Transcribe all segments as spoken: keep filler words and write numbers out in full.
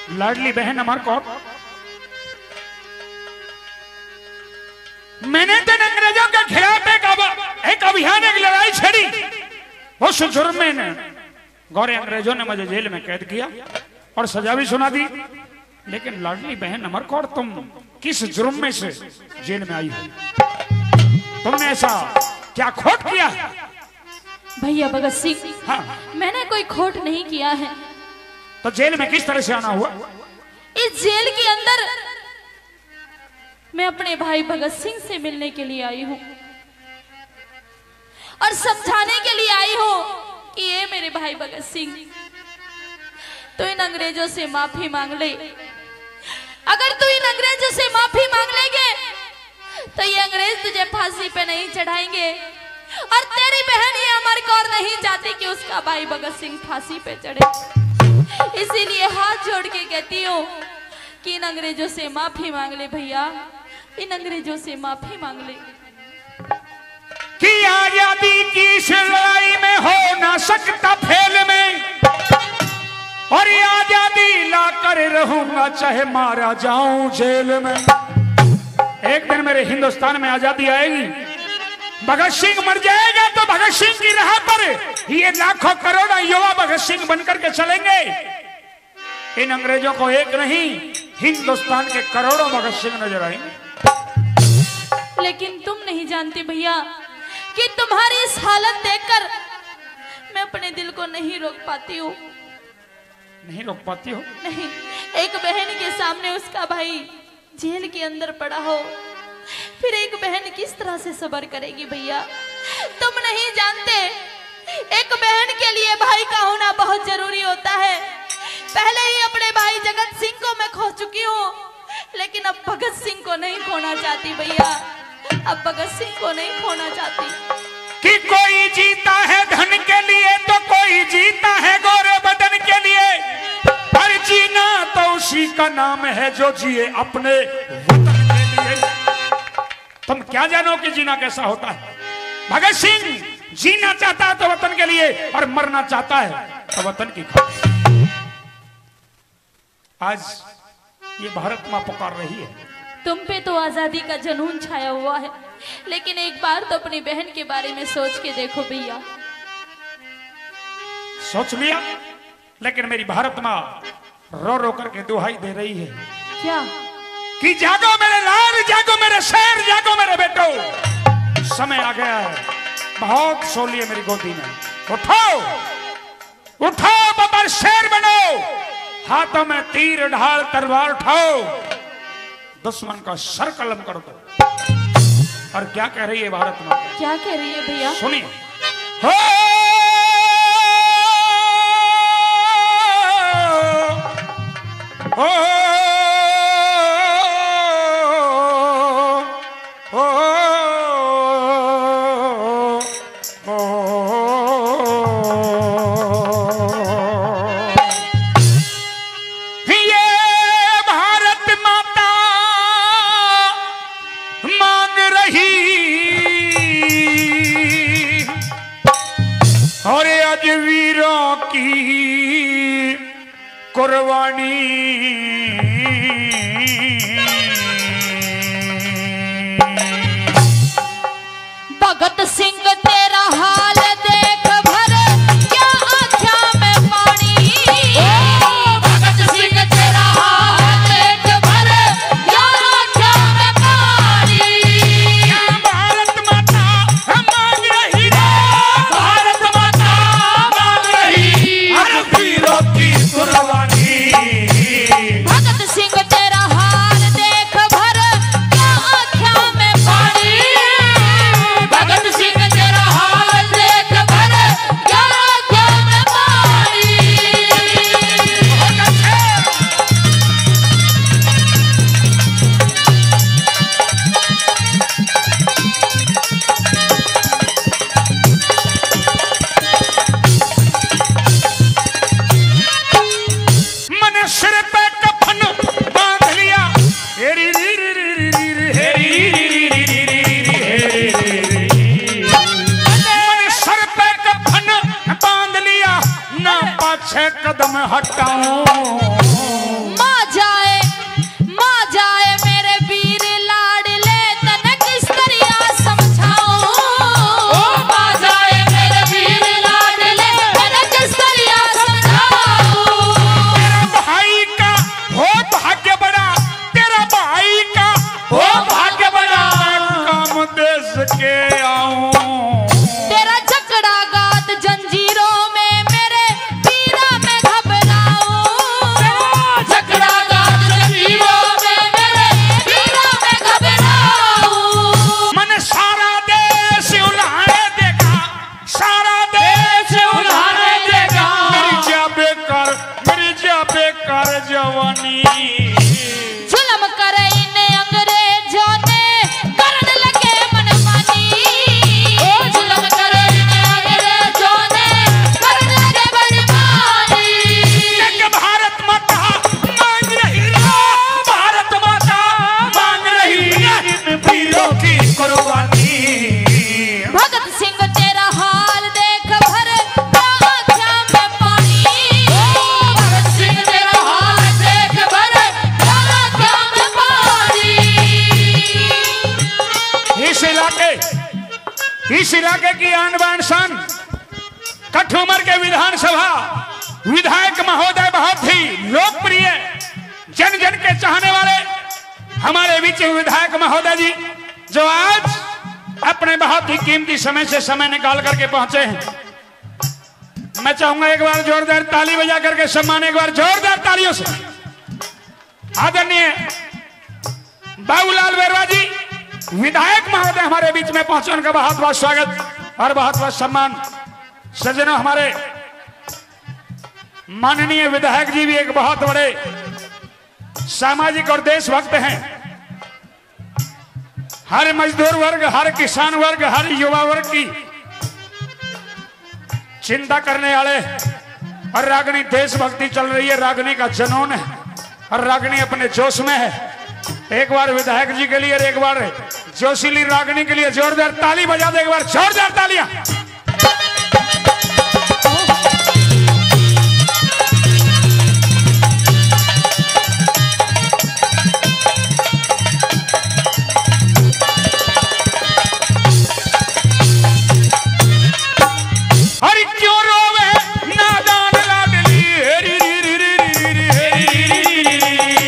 लाडली बहन अमर कौर, मैंने तो अंग्रेजों के खिलाफ एक, एक अभियान, एक लड़ाई छेड़ी। उस जुर्म में ने गौरे अंग्रेजों ने मुझे जेल में कैद किया और सजा भी सुना दी। लेकिन लाडली बहन अमर कौर, तुम किस जुर्म में से जेल में आई हो? तुमने ऐसा क्या खोट किया? भैया भगत सिंह, हाँ, मैंने कोई खोट नहीं किया है। तो जेल में किस तरह से आना हुआ? इस जेल के अंदर मैं अपने भाई भगत सिंह से मिलने के लिए आई हूं और समझाने के लिए आई हूं कि ये मेरे भाई भगत सिंह, तो इन अंग्रेजों से माफी मांग ले। अगर तू इन अंग्रेजों से माफी मांग लेंगे तो ये अंग्रेज तुझे फांसी पे नहीं चढ़ाएंगे और तेरी बहन ये अमर कौर नहीं चाहती कि उसका भाई भगत सिंह फांसी पे चढ़े। इसीलिए हाथ जोड़ के कहती हूँ कि इन अंग्रेजों से माफी मांग ले भैया, इन अंग्रेजों से माफी मांग ले। कि आजादी की इस लड़ाई में हो ना सकता फेल में, और ये आजादी ला कर रहूंगा चाहे मारा जाऊं जेल में। एक दिन मेरे हिंदुस्तान में आजादी आएगी, भगत सिंह मर जाएगा तो भगत सिंह की राह पर ये लाखों करोड़ों युवा भगत सिंह बनकर के चलेंगे। इन अंग्रेजों को एक नहीं, हिंदुस्तान के करोड़ों भगत सिंह नजर आएंगे। लेकिन तुम नहीं जानती भैया कि तुम्हारी इस हालत देखकर मैं अपने दिल को नहीं रोक पाती हूँ। नहीं रोक पाती हो? नहीं, एक बहन के सामने उसका भाई जेल के अंदर पड़ा हो, फिर एक बहन किस तरह से सब्र करेगी भैया? तुम नहीं जानते, एक बहन के लिए भाई का होना बहुत जरूरी होता है। पहले ही अपने भाई जगत सिंह को मैं खो चुकी हूँ, लेकिन अब भगत सिंह को नहीं खोना चाहती भैया, अब भगत सिंह को नहीं खोना चाहती। कि कोई जीता है धन के लिए तो कोई जीता है गोरे बदन के लिए, पर जीना तो उसी का नाम है जो जिए अपने वतन के लिए। तुम क्या जानो कि जीना कैसा होता है? भगत सिंह जीना चाहता है तो वतन के लिए, और मरना चाहता है तो वतन की खातिर। आज ये भारत मां पुकार रही है। तुम पे तो आजादी का जुनून छाया हुआ है, लेकिन एक बार तो अपनी बहन के बारे में सोच के देखो भैया। सोच लिया, लेकिन मेरी भारत मां रो रो करके दुहाई दे रही है। क्या? कि जागो मेरे लाल, जागो मेरे शेर, जागो मेरे बेटो, समय आ गया है। बहुत सो लिए मेरी गोदी में, उठो उठो बबर, शेर बनो, हाथों में तीर ढाल तलवार उठाओ, दुश्मन का सर कलम कर दो। और क्या कह रही है भारत मां? क्या कह रही है भैया? सुनिए। हो हो कुर्बानी भगत सिंह तेरा हाल देख भर क्या आँखों में पानी। भगत सिंह तेरा हाल देख भर क्या आँखों में पानी। भारत माता मांग रही है, भारत माता मांग रही हर वीरों की कुर्बानी। भगत सिंह तेरा हाल देख भर क्या आँखों में पानी। भगत सिंह तेरा हाल देख भर क्या आँखों में पानी। मन सिर पे कफन बांध लिया, हेरी री री री री री री, हेरी री री री री री री, हेरी री री री। मन सिर पे कफन बांध लिया, ना पाछे कदम हटाऊं। करवानी। जुल्म करे ने अंग्रेजों ने करने लगे मनमानी। ओ जुल्म करे ने अंग्रेजों ने करने लगे मनमानी। एक भारत माता मांग रही, भारत माता मांग रही इन वीरों की कुर्बानी। भगत सिंह तेरा हाल देख भर आँखों में पानी। भगत सिंह तेरा हाल देख भर आँखों में पानी। इस इलाके इस इलाके की आन बान शान कठुमर के विधानसभा विधायक महोदय बहुत ही लोकप्रिय जन जन के चाहने वाले हमारे बीच विधायक महोदय जी जो आज अपने बहुत ही कीमती समय से समय निकाल करके पहुंचे हैं। मैं चाहूंगा एक बार जोरदार ताली बजा करके सम्मान, एक बार जोरदार तालियों से आदरणीय बाबूलाल बेरवा जी विधायक महोदय हमारे बीच में पहुंचे, उनका बहुत बहुत स्वागत और बहुत बहुत सम्मान। सज्जनों, हमारे माननीय विधायक जी भी एक बहुत बड़े सामाजिक और देशभक्त हैं। हर मजदूर वर्ग, हर किसान वर्ग, हर युवा वर्ग की चिंता करने वाले और रागनी देशभक्ति चल रही है, रागनी का जनून है और रागनी अपने जोश में है। एक बार विधायक जी के लिए और एक बार जोशीली रागनी के लिए जोरदार ताली बजा दे, एक बार जोरदार तालियां। अरे क्यों रोवे नादान लाडली, हेरी री री री री री हेरी री री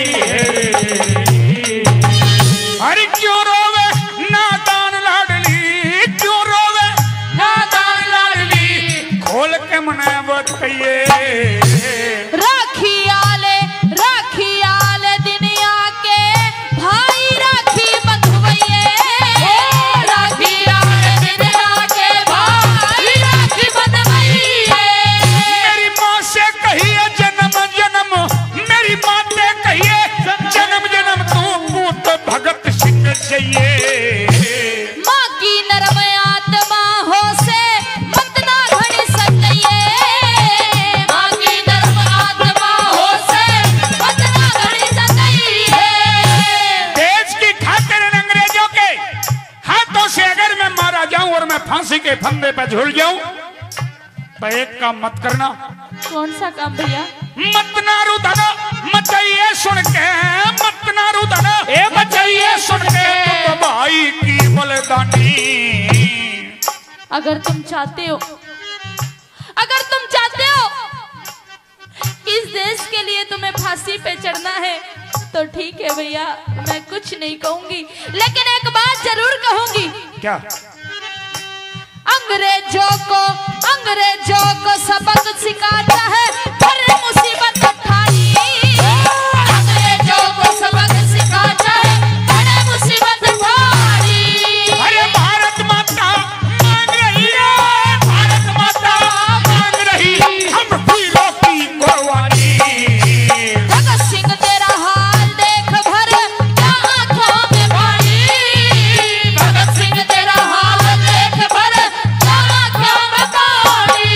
री। अरे क्यों रोवे नादान लाडली, क्यों रोवे नादान लाडली, खोल के मने बताइए। राखी आले राखी आले दुनिया के भाई राखी बंधुइये। राखी आले दुनिया के भाई राखी बंधुइये। मेरी माँ से कहिए जन्म जन्म, मेरी माँ से कहिए जन्म जन्म तू पूत भगत सिंह चाहिए। माँ की नरम आत्मा हो से मत ना घड़ी सताइए। माँ की नरम आत्मा हो से मत ना घड़ी सताइए। देश की खातिर अंग्रेजों के हाथों से अगर मैं मारा जाऊं और मैं फांसी के फंदे पे झूल जाऊं तो एक काम मत करना, कौन सा काम भैया? मत ना रुदना मचाइए सुन के, मत ना रुदना ए मचाइए सुन के तुम भाई की बलिदानी। अगर तुम चाहते हो अगर तुम चाहते हो कि इस देश के लिए तुम्हें फांसी पे चढ़ना है तो ठीक है भैया, मैं कुछ नहीं कहूंगी, लेकिन एक बात जरूर कहूंगी। क्या? अंग्रेजों को अंग्रेजों को सबक सिखाता है हर मुसीबत उठानी। अंग्रेजों को सबक सिखाता है हर मुसीबत उठानी। अरे भारत माता मांग रही है, भारत माता मांग रही हम वीरों की कुर्बानी। भगत सिंह तेरा हाल देख भर आँखों में पानी। भगत सिंह तेरा हाल देख भर आँखों में पानी।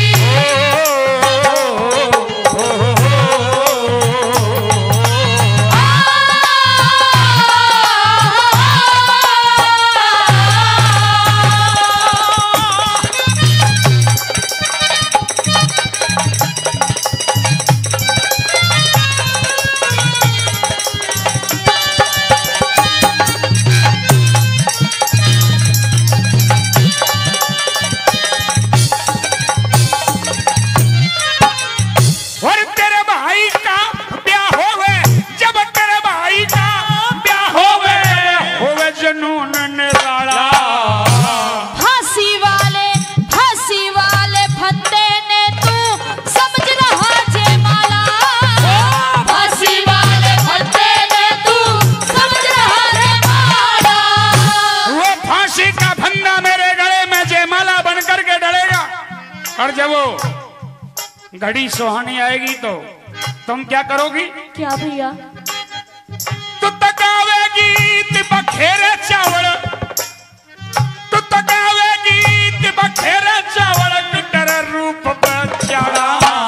और तेरे भाई का ब्याह होवे, जब तेरे भाई का ब्याह होवे होवे जनून निराला। फांसी वाले फांसी वाले फंदे ने तू समझ रहा जयमाला। फांसी वाले फंदे ने तू समझ रहा जयमाला। वो फांसी का फंदा मेरे गले में जयमाला बन करके डलेगा और जब वो घड़ी सुहानी आएगी तो तुम क्या करोगी? क्या भैया? तू तकावे गीत बखेरे चावल, तू तकावे गीत बखेरे चावल, तेरा रूप बचाड़ा।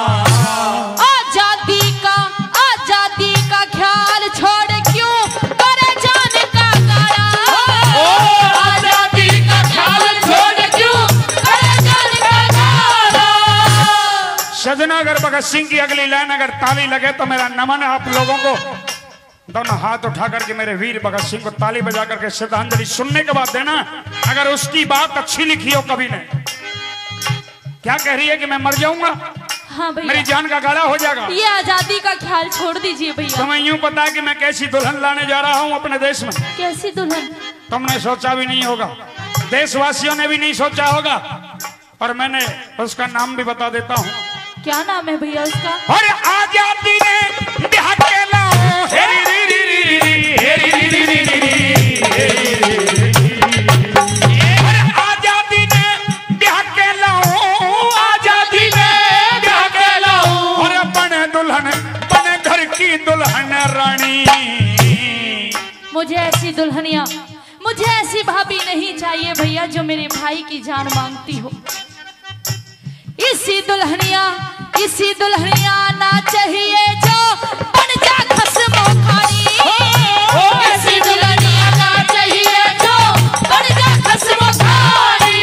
आजादी का आजादी का ख्याल छोड़ क्यों करे जान का गाड़ा? आजादी का ख्याल छोड़ क्यों करे जान का गाड़ा? सजना अगर भगत सिंह की अगली लाइन अगर ताली लगे तो मेरा नमन है आप लोगों को। दोनों हाथ उठा करके मेरे वीर भगत सिंह को ताली बजा करके श्रद्धांजलि सुनने के बाद देना। अगर उसकी बात अच्छी लिखी हो कवि ने, क्या कह रही है कि मैं मर जाऊंगा? हाँ भैया, मेरी जान का गाड़ा हो जाएगा। ये आजादी का ख्याल छोड़ दीजिए भैया। तुम्हें यूं पता है कि मैं कैसी दुल्हन लाने जा रहा हूं अपने देश में? कैसी दुल्हन? तुमने सोचा भी नहीं होगा, देशवासियों ने भी नहीं सोचा होगा, और मैंने उसका नाम भी बता देता हूं। क्या नाम है भैया उसका? और आजादी ने बिहार के लाओ, हेरी री री री री री, हेरी री री री री री, हेरी री री री री। और आजादी ने बिहार के लाओ, आजादी ने बिहार के लाओ, और बने दुल्हन बने घर की दुल्हन रानी। मुझे ऐसी दुल्हनिया, मुझे ऐसी भाभी नहीं चाहिए भैया जो मेरे भाई की जान मांगती हो। इसी दुल्हनिया इसी दुल्हनिया ना चाहिए जो बन जा खस्मो खानी। इसी दुल्हनिया ना चाहिए जो बन जा खस्मो खानी।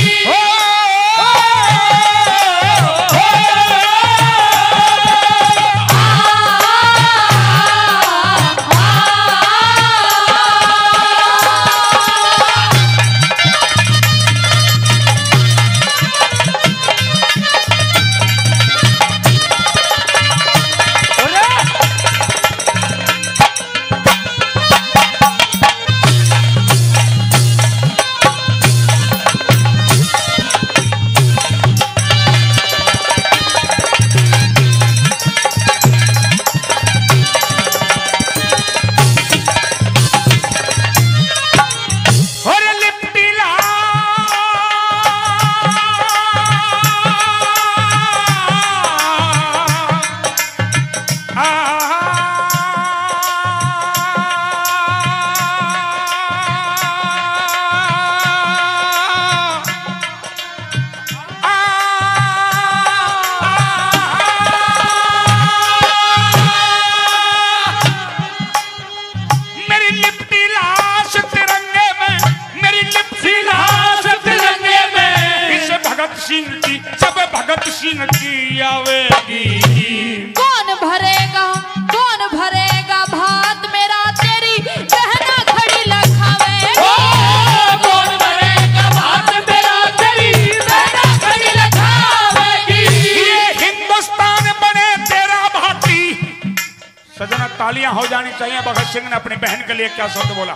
कौन भरेगा कौन भरेगा भात मेरा तेरी बहना खड़ी लखावेगी। कौन भरेगा भात मेरा तेरी बहना खड़ी लखावेगी। ये हिंदुस्तान बने तेरा भाती। सजना तालियां हो जानी चाहिए। भगत सिंह ने अपनी बहन के लिए क्या शब्द बोला?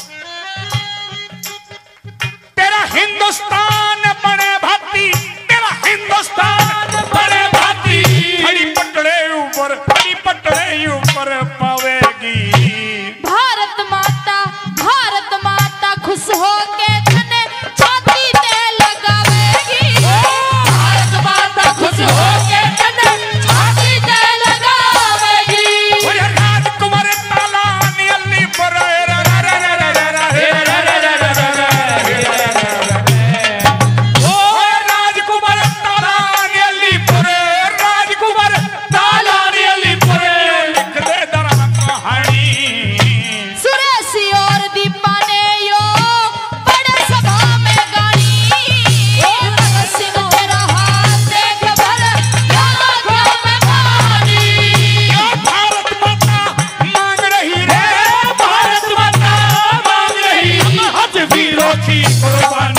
तेरा हिंदुस्तान बने भाती, तेरा हिंदुस्तान बने भाती, खड़ी पटड़े ऊपर खड़ी पटड़े ऊपर पावेगी। भारत माता भारत माता खुश होके तने छाती ते लगावेगी। भारत माता खुश होके तने छाती ते लगावेगी। ओए राजकुमार तालानी अल्ली पर रे रे रे रे रे रे ओए राजकुमार तालानी अल्ली पर, राजकुमार तालानी अल्ली पर लिख दे दरा कहानी। सुरेशी और दीपा ने यो बड़े सभा में गानी। भगत सिंह तेरा हाथ देख भर आंखों में पानी। यो भारत माता मांग रही रे, भारत माता मांग रही, हज वीरों की कुर्बानी।